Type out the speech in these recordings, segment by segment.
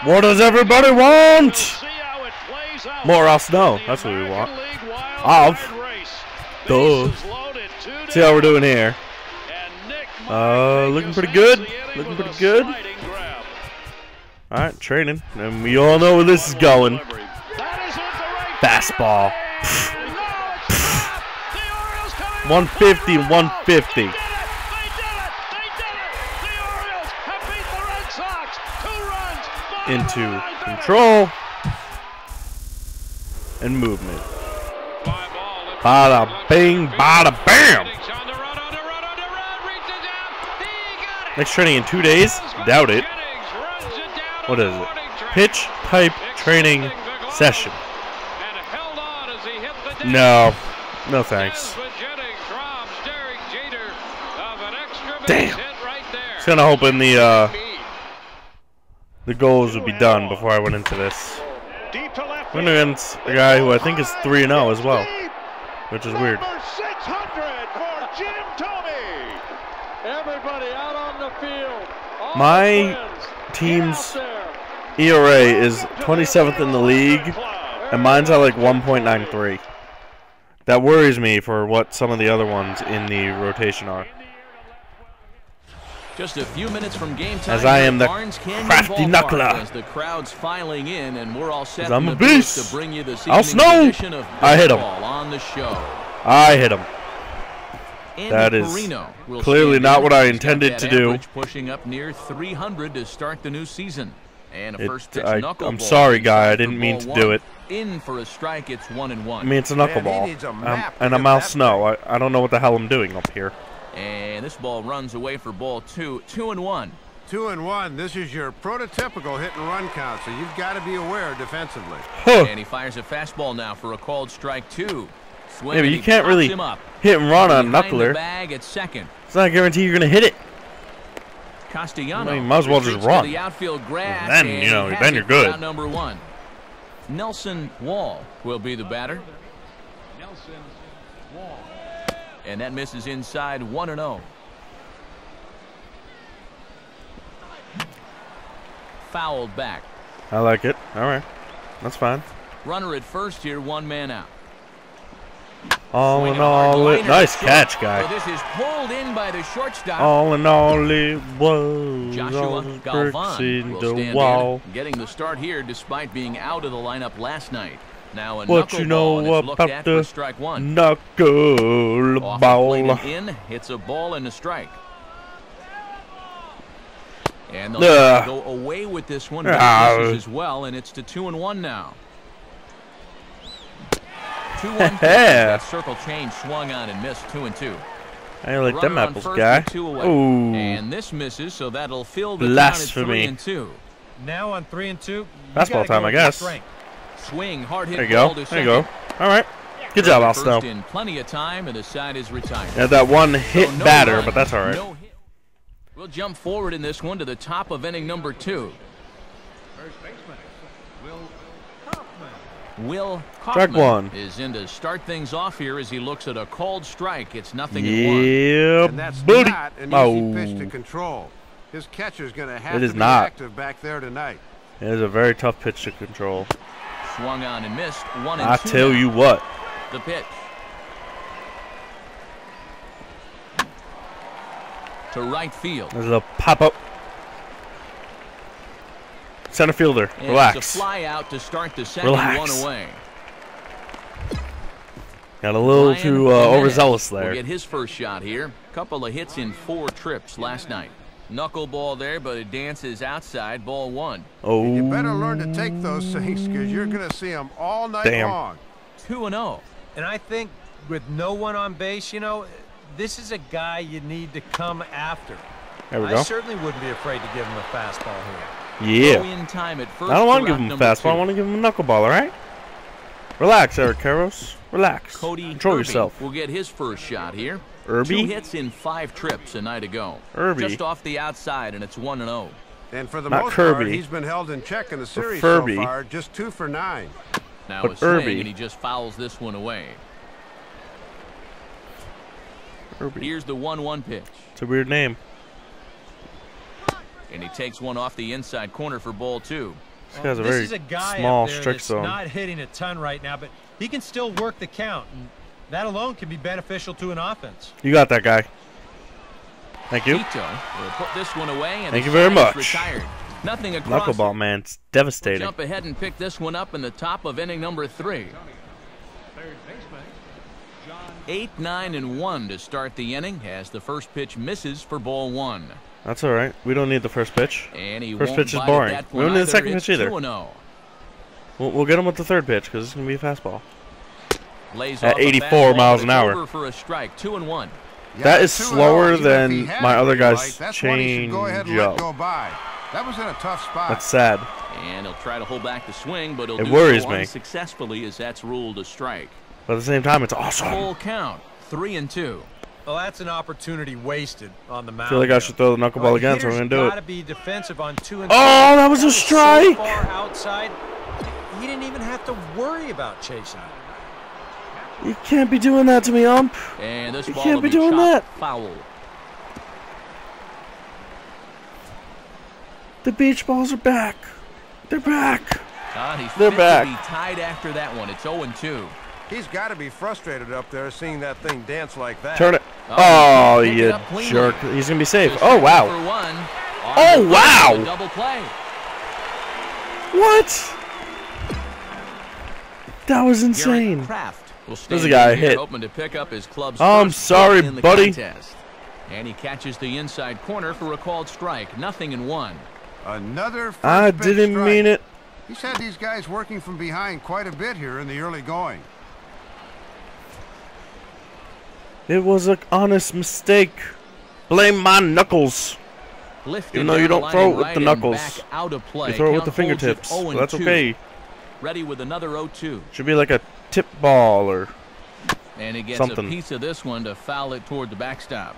What does everybody want? More off snow. That's what we want. Off. Duh. See how we're doing here. Looking pretty good. Looking pretty good. Alright, training. And we all know where this is going. Fastball. 150, 150. Into control and movement. Bada bing, bada bam. Next training in 2 days? Doubt it. What is it? Pitch type training session. No. No thanks. Damn. Just kind of hoping the goals would be done before I went into this. Went against a guy who I think is 3-0 as well, which is weird. My team's ERA is 27th in the league, and mine's at like 1.93. That worries me for what some of the other ones in the rotation are. Just a few minutes from game time, as I am the crafty knuckler. As the crowd's filing in, and we're all set I'm a beast. To bring you the I'll snow. I hit him. On the show. I hit him. That is clearly not what I intended to do. Pushing up near 300 to start the new season. And a first pitch I'm sorry, guy. I didn't mean to do it. In for a strike, it's 1-1. I mean, it's a knuckleball, and I'm out snow. I don't know what the hell I'm doing up here. And this ball runs away for ball 2. 2-1. 2-1. This is your prototypical hit and run count, so you've got to be aware defensively. Huh. And he fires a fastball now for a called strike 2. Yeah, but you can't really hit and run on a knuckler. Bag at second. It's not a guarantee you're gonna hit it. Castellano. You might as well just run. The outfield grass, then then you're good. Number 1. Nelson Wall will be the batter. And that misses inside. 1-0. Fouled back. I like it. All right, that's fine. Runner at first here, 1 man out. All in all, nice catch, guy. So this is pulled in by the shortstop. All in all, it was Joshua Galvan will stand wall. in, getting the start here despite being out of the lineup last night. Now a what you know about the strike 1. knuckleball? In, hits a ball and a strike. And they'll go away with this one as well, and it's to 2-1 now. 2-1. That circle change swung on and missed. 2-2. I like them apples, guy. Ooh. And this misses, so that'll fill the blasphemy. Count at 3-2. Now on 3-2. Fastball time, I guess. Swing, hard hit. There you go. There you go. All right. Good job, Al Snow. In plenty of time, and the side is retired. Yeah, that one hit batter, but that's all right. No hit. We'll jump forward in this one to the top of inning number 2. First baseman, Will Strike Kaufman 1 is in to start things off here as he looks at a called strike. It's 0-1. Yeah, and that's buddy. Not an easy pitch to control. His catcher's going to have to be active back there tonight. It is a very tough pitch to control. Swung on and missed. 1-2. I tell you what. The pitch. To right field. There's a pop-up. Center fielder, relax. It's a fly out to start the second. Relax. 1 away. Got a little too overzealous there. Will get his first shot here. Couple of hits in 4 trips last night. Knuckleball there, but it dances outside. Ball 1. Oh. And you better learn to take those things because you're going to see them all night long. 2-0. And I think with no one on base, this is a guy you need to come after. There we go. I certainly wouldn't be afraid to give him a fastball here. Yeah. In time at first. I don't want to give him a fastball. I want to give him a knuckleball, all right? Relax, Eric Karros. Relax. Cody Control Irby yourself. will get his first shot here. Irby? 2 hits in 5 trips a night ago. Irby. Just off the outside, and it's 1-0. And for the Not most Kirby. part, he's been held in check in the series so far. Just 2 for 9. Now but a swing, Irby. and he just fouls this one away. Irby. Here's the 1-1 pitch. It's a weird name. And he takes one off the inside corner for ball 2. This guy's a This very is a guy small up there strike that's zone. not hitting a ton right now, but he can still work the count. And that alone can be beneficial to an offense. You got that guy. Thank you. Ito will put this one away, and Thank the you very side is much. Retired. Nothing across Knuckleball, it. man. It's We'll devastating. jump ahead and pick this one up in the top of inning number 3. 8, 9, and 1 to start the inning as the first pitch misses for ball 1. That's all right. We don't need the first pitch. And he First won't pitch is bite at boring. that We don't one need the either. second It's pitch either. 2-0. We'll get him with the third pitch because it's going to be a fastball. Lays At off a 84 fastball, miles but an it's hour. over for a strike. 2-1. Yeah, That is 2-0, slower even if than he had my it other right, guy's that's one he should go ahead and change let up. go by. That was in a tough spot. That's sad. And he'll try to hold back the swing, but he'll It do worries so me. unsuccessfully as that's ruled a strike. But at the same time, it's awesome. Full count. 3-2. Well, that's an opportunity wasted on the mound. I feel like I should throw the knuckleball again, so I'm going to do Got to it. be defensive on 2 and 3. Oh, that was a So strike! far outside, he didn't even have to worry about chasing. You can't be doing that to me, ump. And this You ball can't will be be doing chopped that. foul. The beach balls are back. They're back. He's They're fit back. to be tied after that one. It's 0-2. He's got to be frustrated up there seeing that thing dance like that. Turn it. Oh, Oh, he picked it you up cleanly. jerk. He's going to be safe. Just Oh, second wow. for one. Oh, On the wow. field, a double play. What? That was Garrett insane. Kraft will There's stand a guy in here hit. hoping to pick up his club's Oh, I'm first sorry, hit in the buddy. contest. And he catches the inside corner for a called strike. 0-1. Another first I pitch didn't strike. mean it. He's had these guys working from behind quite a bit here in the early going. It was an honest mistake. Blame my knuckles. Lifted Even though you down don't the throw line it with and the knuckles. back out of play. You throw it with the Count holds it fingertips. Well, that's 0-2. okay. Ready with another 0-2. Should be like a tip ball or And he gets something. a piece of this one to foul it toward the backstop.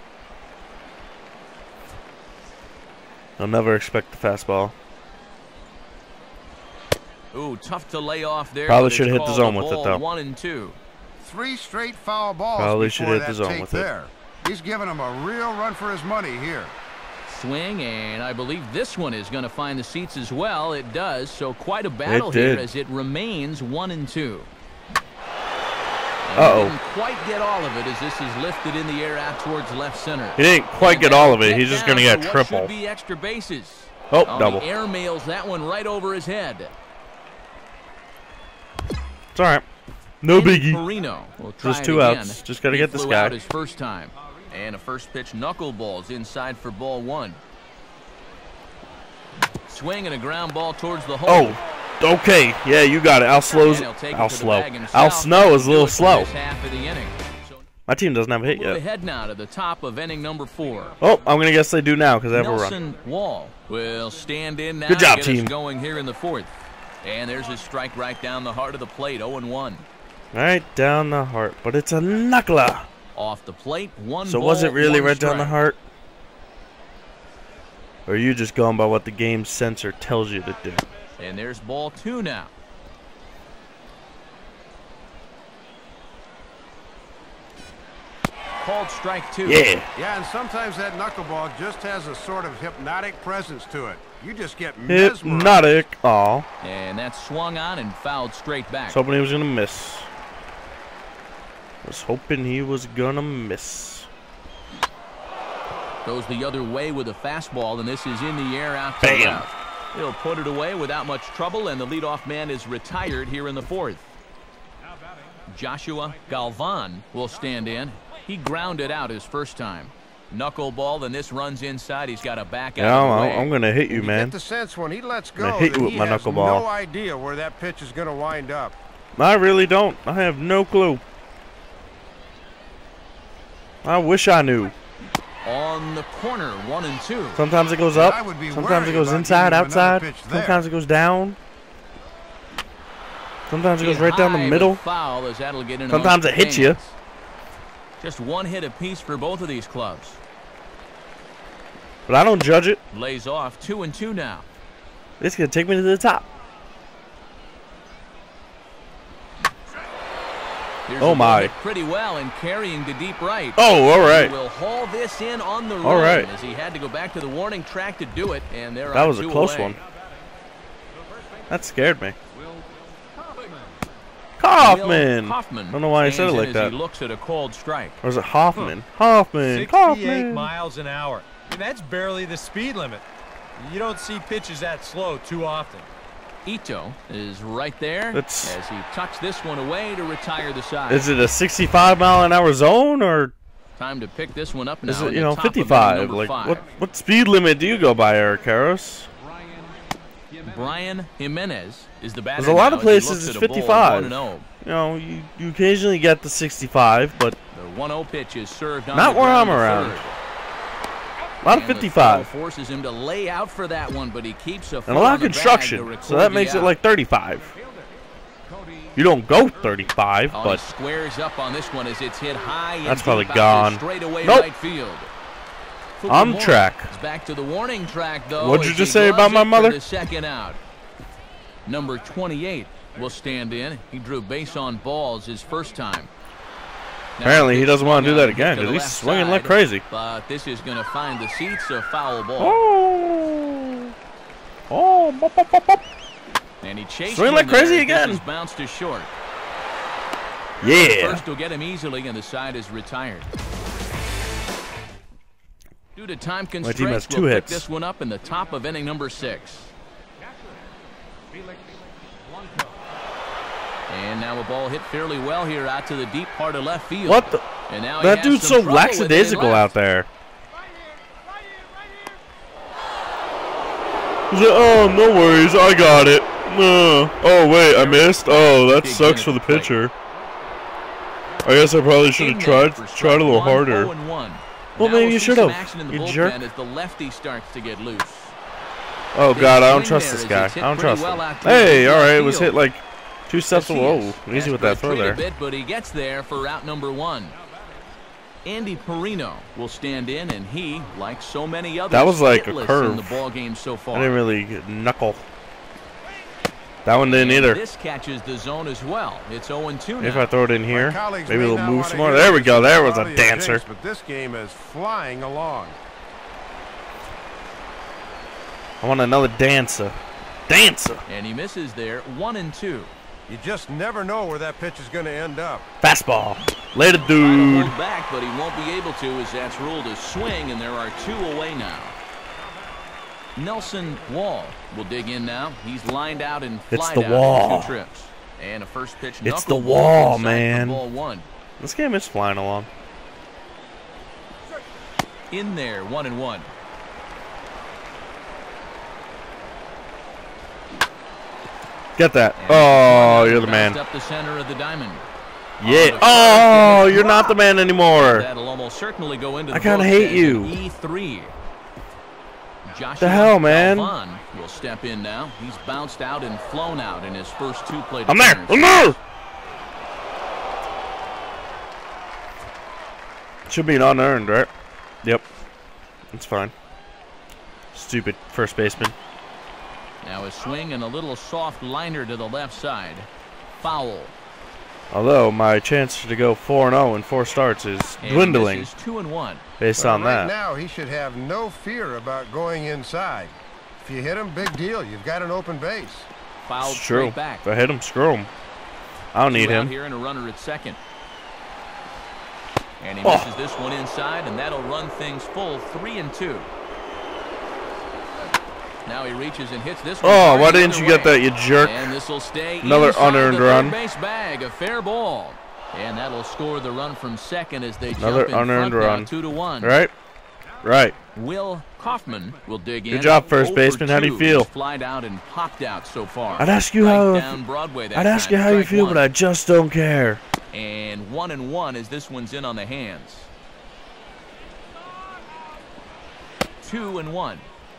I'll never expect the fastball. Ooh, tough to lay off there. Probably but it's should hit the called zone a with it, ball, though. 1-2. 3 straight foul balls Probably before should hit that the zone take with it. there. He's giving him a real run for his money here. Swing, and I believe this one is going to find the seats as well. It does, so quite a battle It here did. as it remains 1-2. Uh-oh. Didn't quite get all of it as this is lifted in the air out towards left center. He didn't quite And get that'll all of it. He's just going to down get for what triple. should be extra bases. Oh, On double. The air mails that one right over his head. It's all right. No biggie. Perino will try Just it 2 again. outs. Just got to He get this flew guy. out his first time. And a first pitch knuckleballs inside for ball 1. Swing and a ground ball towards the hole. Oh, okay. Yeah, you got it. Al Slow's. And he'll take it Al to the Slow. bag himself. Al Snow is a little Do it for slow. this half of the inning. So My team doesn't have a hit move yet. ahead now to the top of inning number 4. Oh, I'm going to guess they do now because they have a run. Nelson Wall will stand in now. Good job, to get team. us going here in the 4th. And there's a strike right down the heart of the plate. 0-1. Right down the heart. But it's a knuckler. Off the plate. One So ball, was it really 1 right down the strike. heart? Or are you just going by what the game sensor tells you to do? And there's ball 2 now. Called strike 2. Yeah. Yeah, and sometimes that knuckleball just has a sort of hypnotic presence to it. You just get mesmerized. Hypnotic. Aw. And that's swung on and fouled straight back. I was hoping he was going to miss. Was hoping he was going to miss. Goes the other way with a fastball, and this is in the air out to Bam. left. He'll put it away without much trouble, and the leadoff man is retired here in the 4th. Joshua Galvan will stand in. He grounded out his first time. Knuckleball, and this runs inside. He's got a back out of the way. I'm going to hit you, You man. get the sense when he lets I'm gonna go hit that you with he my has knuckleball. no idea where that pitch is going to wind up. I really don't. I have no clue. I wish I knew. On the corner, 1-2. Sometimes it goes I up. would be Sometimes it worried goes about inside, giving him another outside. pitch there. Sometimes it goes down. Sometimes it goes Hit right down the high, middle. but foul as that'll get in Sometimes amongst it hits you. fans. Just 1 hit apiece for both of these clubs. But I don't judge it. Lays off 2-2 now. It's going to take me to the top. Here's Oh, a ball my. hit pretty well and carrying to deep right. Oh, all right. He will haul this in on the All run right. as he had to go back to the warning track to do it, and they're That on was a 2 close away. one. That scared me. Kaufman. I don't know why I said it like that. He looks at a called strike. Or is it Hoffman? Hoffman. 68 Kaufman. miles an hour. And that's barely the speed limit. You don't see pitches that slow too often. Ito is right there as he tucks this one away to retire the side. Is it a 65-mile-an-hour zone or time to pick this one up now? is it 55? Like what speed limit do you go by, Eric Karros? Brian Jimenez is the batter. There's a lot of places it's 55. You occasionally get the 65, but the 1-0 pitch is served on not where I'm around. A lot of 55. Forces him to lay out for that one, but he keeps a and a lot of construction, so that makes it like 35. You don't go 35, but he squares up on this one as it's hit high. That's probably gone. Straight away nope. Right field. On track. It's back to the warning track, though. What'd you just say about my mother? The second out. Number 28 will stand in. He drew base on balls his first time. Now, apparently he doesn't want to do that again because he's swinging like crazy. But this is going to find the seats, a foul ball. Bop, bop, bop. And he chased swinging like crazy again. This bounced to short. Yeah. First will get him easily, and the side is retired. Due to time constraints, my team has 2 we'll hits. Pick this one up in the top of inning number 6. And now a ball hit fairly well here out to the deep part of left field. What the? And now that dude's so lackadaisical out there. He's like, oh, no worries, I got it. Oh, wait, I missed? Oh, that sucks for the pitcher. I guess I probably should have tried a little harder. Well, maybe you should have, you jerk. As the lefty starts to get loose. Oh, God, I don't trust this guy. I don't trust him. Hey, all right, it was hit like 2 steps low. Easy with that throw there. But he gets there for route number 1. Andy Perino will stand in, and he, like so many others, that was like a curve. In the ball game so far. I didn't really knuckle. That one didn't either. This catches the zone as well. It's 0-2 now. If I throw it in here, maybe it'll move some more. There we go. There was a dancer. But this game is flying along. I want another dancer. Dancer. And he misses there. 1-2. You just never know where that pitch is going to end up. Fastball. Later, dude. Back, but he won't be able to as that's ruled a swing, and there are 2 away now. Nelson Wall will dig in now. He's lined out and flied out in 2 trips. And a first pitch. It's the wall, man. Ball 1. This game is flying along. In there, 1-1. Get that. Oh, you're the man. Up the center of the diamond. Yeah. Oh, you're not the man anymore. That'll almost certainly go into the I kind of hate you. E3. The hell, man? Will step in now. He's bounced out and flown out in his first 2 plate. I'm there. I'm there. Should be an unearned, right? Yep. It's fine. Stupid first baseman. Now a swing and a little soft liner to the left side. Foul. Although my chance to go 4-0 in 4 starts is dwindling. This is 2-1. Based on that. Right now, he should have no fear about going inside. If you hit him, big deal. You've got an open base. Fouled it's true. Back. If I hit him, screw him. I don't need him. Here and a runner at second. And he misses this one inside, and that'll run things full 3-2. Now he reaches and hits this one. Oh, why didn't you get that, you jerk? And this will stay another unearned run. Base bag, a fair ball. And that'll score the run from second as they another jump in unearned front run. Now 2-1. Right? Right. Will Kaufman will dig in. Good job, first baseman. How do you feel? He's flied out and popped out so far. I'd ask you how you feel, but I just don't care. And 1-1 as this one's in on the hands. 2-1.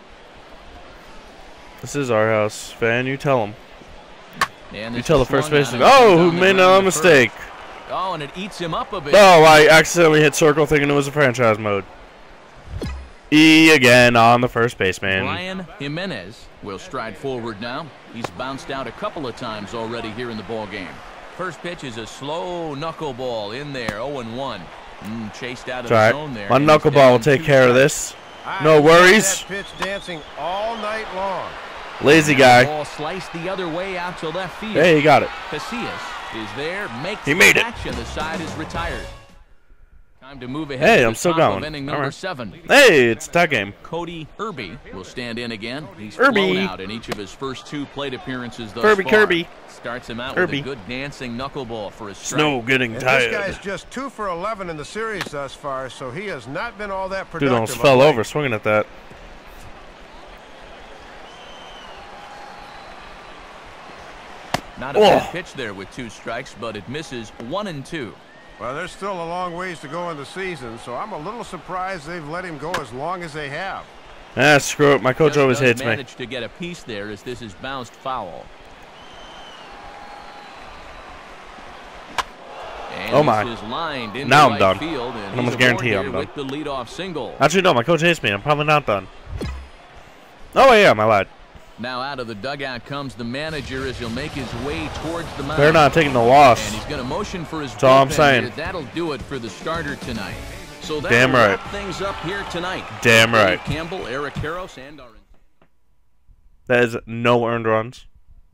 This is our house, fan. You tell him. And you tell the first baseman. Oh, who made another mistake? Oh, and it eats him up a bit. Oh, I accidentally hit circle thinking it was a franchise mode. E again on the first baseman. Brian Jimenez will stride forward now. He's bounced out a couple of times already here in the ball game. First pitch is a slow knuckleball in there, 0-1. Chased out of the zone there. My knuckleball will take care of this. No worries. That pitch dancing all night long. Lazy guy. Ball sliced the other way out to left field. Hey, he got it. Casillas is there, makes he made the it. catch, and the side is retired. Time to move ahead. Hey, I'm still going. Inning All number right. 7. Hey, it's that game. Cody Irby will stand in again. He's Irby. flown out in each of his first 2 plate appearances thus Kirby, far. Kirby. Starts him out Irby. with a good dancing knuckleball for a strike. Snow getting And tired. this guy's just 2 for 11 in the series thus far, so he has not been all that Dude productive. almost fell over swinging at that. Not a bad pitch there with 2 strikes, but it misses 1 and 2. Well, there's still a long ways to go in the season, so I'm a little surprised they've let him go as long as they have. Ah, screw it. My coach Just always does hates me. manage to get a piece there as this is bounced foul. And Oh my. This is lined into Now I'm right done. Field, and I almost he's aboard guarantee here I'm done. with the leadoff single. Actually, no. My coach hates me. I'm probably not done. Oh, I am. I lied. Now out of the dugout comes the manager as he'll make his way towards the mound. They're not taking the loss. And he's going to motion for his That's all I'm bullpen saying. here. That'll do it for the starter tonight. So that'll Damn right. wrap things up here tonight. Damn Dave right. Campbell, Eric Karros, and our... That is no earned runs.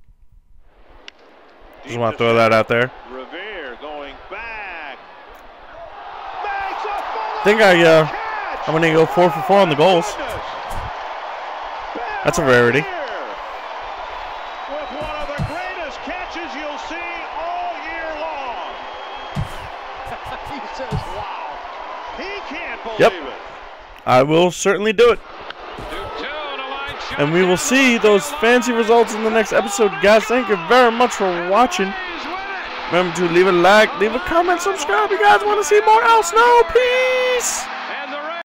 Just want to throw that out there. Revere going back. I think I'm going to go 4 for 4 on the goals. That's a rarity. With one of the greatest catches you'll see all year long. He says, wow. He can't believe it. I will certainly do it. And we will see those fancy results in the next episode. Guys, thank you very much for watching. Remember to leave a like, leave a comment, subscribe. You guys want to see more Al Snow? Peace!